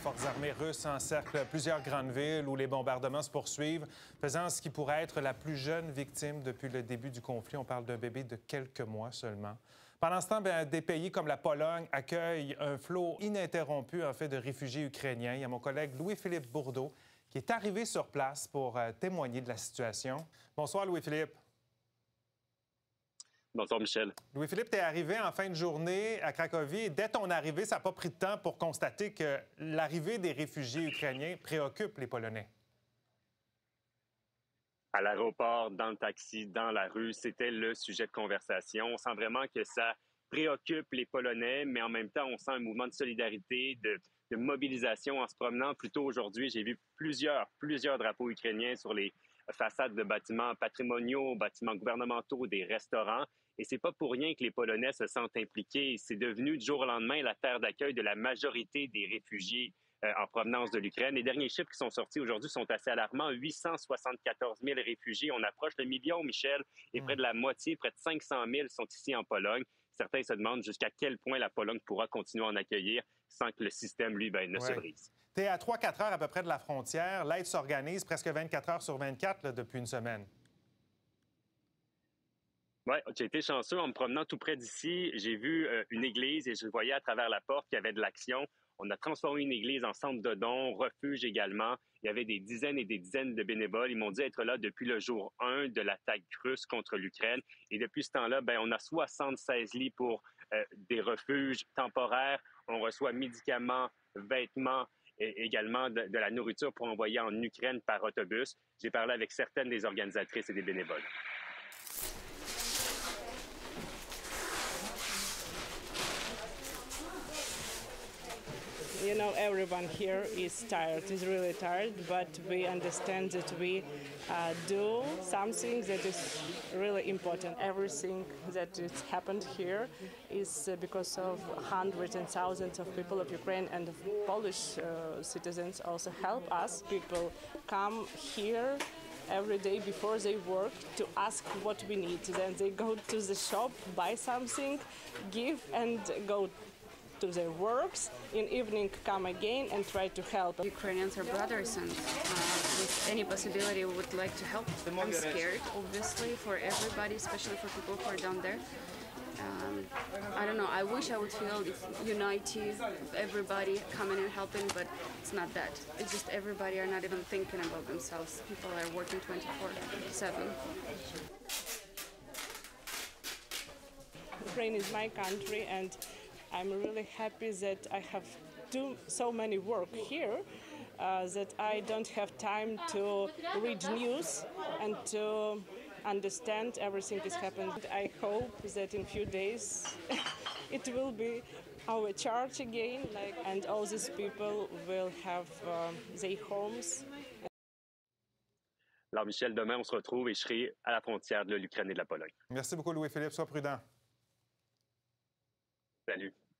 forces armées russes encerclent plusieurs grandes villes où les bombardements se poursuivent, faisant ce qui pourrait être la plus jeune victime depuis le début du conflit. On parle d'un bébé de quelques mois seulement. Pendant ce temps, des pays comme la Pologne accueillent un flot ininterrompu en fait de réfugiés ukrainiens. Il y a mon collègue Louis-Philippe Bourdeau qui est arrivé sur place pour témoigner de la situation. Bonsoir Louis-Philippe. Bonsoir, Michel. Louis-Philippe, tu es arrivé en fin de journée à Cracovie. Dès ton arrivée, ça n'a pas pris de temps pour constater que l'arrivée des réfugiés ukrainiens préoccupe les Polonais. À l'aéroport, dans le taxi, dans la rue, c'était le sujet de conversation. On sent vraiment que ça préoccupe les Polonais, mais en même temps, on sent un mouvement de solidarité, de mobilisation en se promenant. Plus tôt aujourd'hui, j'ai vu plusieurs drapeaux ukrainiens sur les façades de bâtiments patrimoniaux, bâtiments gouvernementaux, des restaurants. Et c'est pas pour rien que les Polonais se sentent impliqués. C'est devenu du jour au lendemain la terre d'accueil de la majorité des réfugiés en provenance de l'Ukraine. Les derniers chiffres qui sont sortis aujourd'hui sont assez alarmants. 874 000 réfugiés. On approche le million, Michel, et près de la moitié, près de 500 000 sont ici en Pologne. Certains se demandent jusqu'à quel point la Pologne pourra continuer à en accueillir sans que le système, lui, ne se brise. Tu es à 3-4 heures à peu près de la frontière. L'aide s'organise presque 24 heures sur 24 là, depuis une semaine. Oui, j'ai été chanceux en me promenant tout près d'ici. J'ai vu une église et je voyais à travers la porte qu'il y avait de l'action. On a transformé une église en centre de dons, refuge également. Il y avait des dizaines et des dizaines de bénévoles. Ils m'ont dit être là depuis le jour 1 de l'attaque russe contre l'Ukraine. Et depuis ce temps-là, on a 76 lits pour des refuges temporaires. On reçoit médicaments, vêtements et également de la nourriture pour envoyer en Ukraine par autobus. J'ai parlé avec certaines des organisatrices et des bénévoles. You know, everyone here is tired, is really tired, but we understand that we do something that is really important. Everything that has happened here is because of hundreds and thousands of people of Ukraine and of Polish citizens also help us. People come here every day before they work to ask what we need. Then they go to the shop, buy something, give and go to their works, in evening come again and try to help. Ukrainians are brothers and with any possibility we would like to help. I'm scared, obviously, for everybody, especially for people who are down there. I don't know, I wish I would feel unity, everybody coming and helping, but it's not that. It's just everybody are not even thinking about themselves. People are working 24/7. Ukraine is my country and I'm really happy that I have so many work here that I don't have time to read news and to understand everything is happening. I hope that in few days it will be our church again, and all these people will have their homes. Alors, Michel, demain, on se retrouve et je serai à la frontière de l'Ukraine et de la Pologne. Merci beaucoup, Louis-Philippe. Sois prudent. Salut.